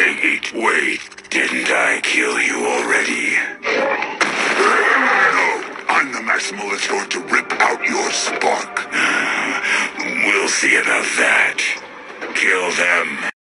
Wait, didn't I kill you already? No, I'm the Maximalist Sword to rip out your spark. We'll see about that. Kill them.